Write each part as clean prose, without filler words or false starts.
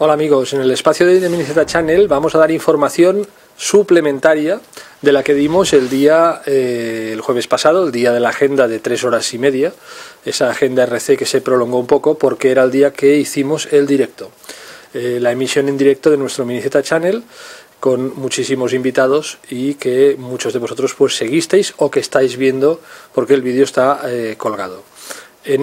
Hola amigos, en el espacio de MiniZ Channel vamos a dar información suplementaria de la que dimos el jueves pasado, el día de la agenda de 3 horas y media, esa agenda RC que se prolongó un poco porque era el día que hicimos el directo, la emisión en directo de nuestro MiniZ Channel con muchísimos invitados y que muchos de vosotros pues seguisteis o que estáis viendo porque el vídeo está colgado. En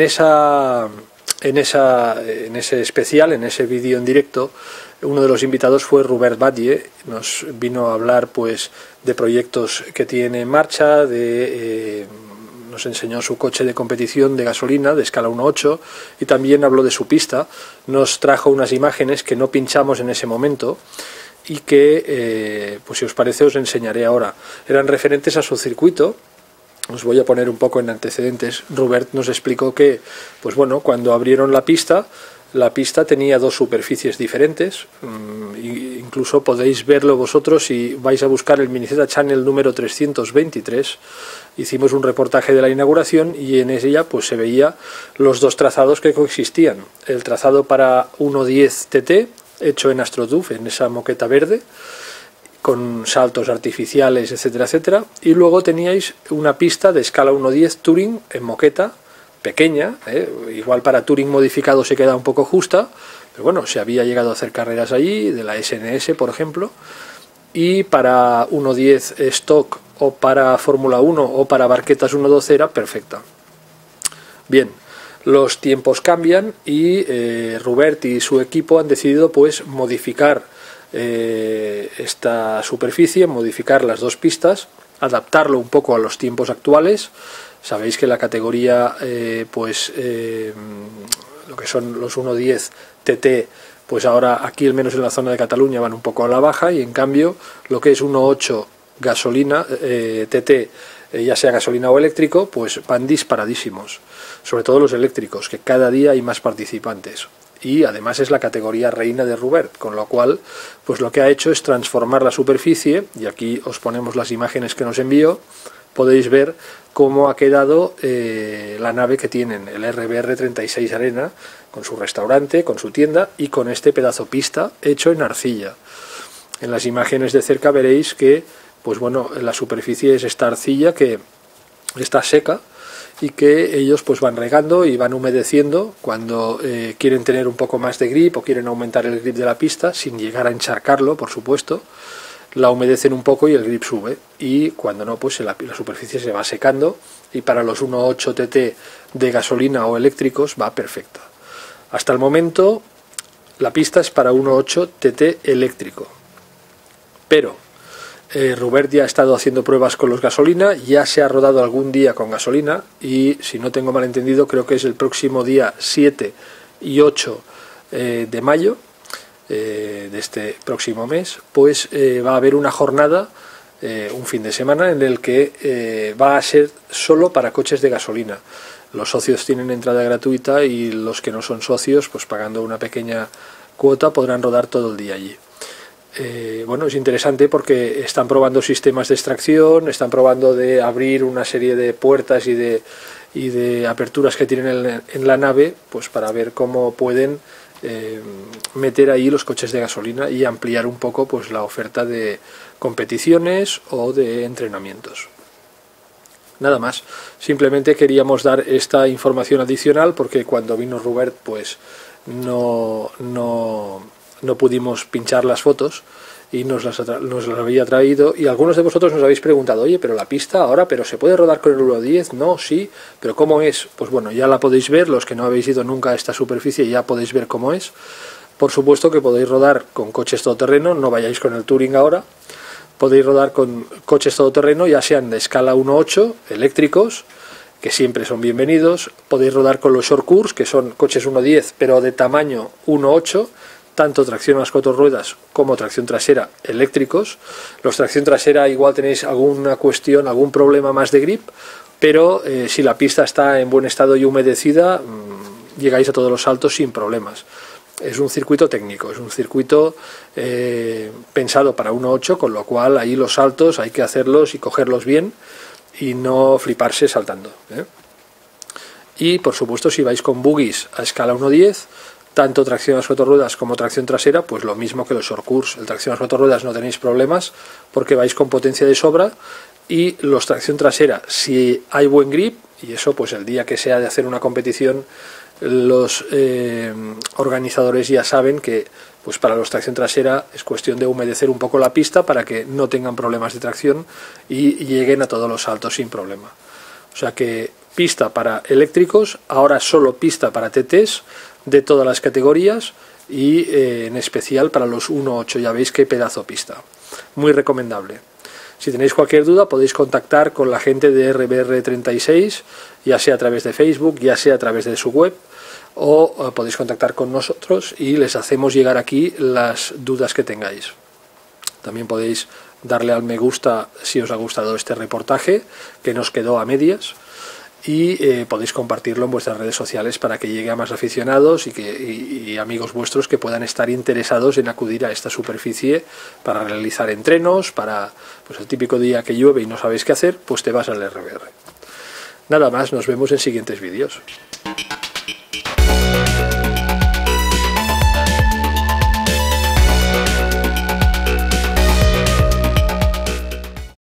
ese especial, en ese vídeo en directo, uno de los invitados fue Robert Batlle. Nos vino a hablar pues de proyectos que tiene en marcha, nos enseñó su coche de competición de gasolina de escala 1.8 y también habló de su pista. Nos trajo unas imágenes que no pinchamos en ese momento y que, pues si os parece, os enseñaré ahora. Eran referentes a su circuito. Os voy a poner un poco en antecedentes. Robert nos explicó que, pues bueno, cuando abrieron la pista tenía dos superficies diferentes. Incluso podéis verlo vosotros si vais a buscar el MiniZ Channel número 323. Hicimos un reportaje de la inauguración y en ella pues se veía los dos trazados que coexistían. El trazado para 1.10 TT, hecho en AstroTurf, en esa moqueta verde, con saltos artificiales, etcétera, etcétera, y luego teníais una pista de escala 1.10 Touring en moqueta, pequeña, igual para Touring modificado se queda un poco justa, pero bueno, se había llegado a hacer carreras allí, de la SNS por ejemplo, y para 1.10 Stock o para Fórmula 1 o para Barquetas 1.12 era perfecta. Bien, los tiempos cambian y Robert y su equipo han decidido pues modificar esta superficie, modificar las dos pistas, adaptarlo un poco a los tiempos actuales. Sabéis que la categoría lo que son los 1.10 TT, pues ahora aquí al menos en la zona de Cataluña van un poco a la baja, y en cambio lo que es 1.8 gasolina TT, ya sea gasolina o eléctrico, pues van disparadísimos, sobre todo los eléctricos, que cada día hay más participantes. Y además es la categoría reina de Robert, con lo cual pues lo que ha hecho es transformar la superficie, y aquí os ponemos las imágenes que nos envió. Podéis ver cómo ha quedado la nave que tienen, el RBR 36 Arena, con su restaurante, con su tienda y con este pedazo pista hecho en arcilla. En las imágenes de cerca veréis que pues bueno, la superficie es esta arcilla que está seca y que ellos pues van regando y van humedeciendo cuando quieren tener un poco más de grip o quieren aumentar el grip de la pista, sin llegar a encharcarlo, por supuesto. La humedecen un poco y el grip sube, y cuando no, pues la superficie se va secando, y para los 1.8 TT de gasolina o eléctricos va perfecta. Hasta el momento la pista es para 1.8 TT eléctrico, pero Robert ya ha estado haciendo pruebas con los gasolina, ya se ha rodado algún día con gasolina, y si no tengo mal entendido creo que es el próximo día 7 y 8 de mayo de este próximo mes, pues va a haber una jornada, un fin de semana en el que va a ser solo para coches de gasolina. Los socios tienen entrada gratuita y los que no son socios, pues pagando una pequeña cuota, podrán rodar todo el día allí. Bueno, es interesante porque están probando sistemas de extracción, están probando de abrir una serie de puertas y de aperturas que tienen en la nave, pues para ver cómo pueden meter ahí los coches de gasolina y ampliar un poco pues la oferta de competiciones o de entrenamientos. Nada más, simplemente queríamos dar esta información adicional porque cuando vino Robert pues no pudimos pinchar las fotos y nos las había traído, y algunos de vosotros nos habéis preguntado: oye, pero la pista ahora, ¿pero se puede rodar con el 1.10? No, sí, pero ¿cómo es? Pues bueno, ya la podéis ver, los que no habéis ido nunca a esta superficie ya podéis ver cómo es. Por supuesto que podéis rodar con coches todoterreno, no vayáis con el Touring ahora, podéis rodar con coches todoterreno, ya sean de escala 1.8, eléctricos, que siempre son bienvenidos. Podéis rodar con los Short Course, que son coches 1.10 pero de tamaño 1.8, tanto tracción a las 4 ruedas como tracción trasera eléctricos. Los tracción trasera igual tenéis alguna cuestión, algún problema más de grip, pero si la pista está en buen estado y humedecida, llegáis a todos los saltos sin problemas. Es un circuito técnico, es un circuito pensado para 1.8, con lo cual ahí los saltos hay que hacerlos y cogerlos bien y no fliparse saltando, Y por supuesto, si vais con buggies a escala 1.10, tanto tracción a las 4 ruedas como tracción trasera, pues lo mismo que los short course. El tracción a las 4 ruedas no tenéis problemas porque vais con potencia de sobra, y los tracción trasera, si hay buen grip, y eso pues el día que sea de hacer una competición, los organizadores ya saben que pues para los tracción trasera es cuestión de humedecer un poco la pista para que no tengan problemas de tracción y lleguen a todos los saltos sin problema. O sea que pista para eléctricos, ahora solo pista para TTs de todas las categorías, y en especial para los 1.8, ya veis qué pedazo pista. Muy recomendable. Si tenéis cualquier duda podéis contactar con la gente de RBR36, ya sea a través de Facebook, ya sea a través de su web, o podéis contactar con nosotros y les hacemos llegar aquí las dudas que tengáis. También podéis darle al me gusta si os ha gustado este reportaje, que nos quedó a medias, y podéis compartirlo en vuestras redes sociales para que llegue a más aficionados y amigos vuestros que puedan estar interesados en acudir a esta superficie para realizar entrenos, para pues el típico día que llueve y no sabéis qué hacer, pues te vas al RBR. Nada más, nos vemos en siguientes vídeos.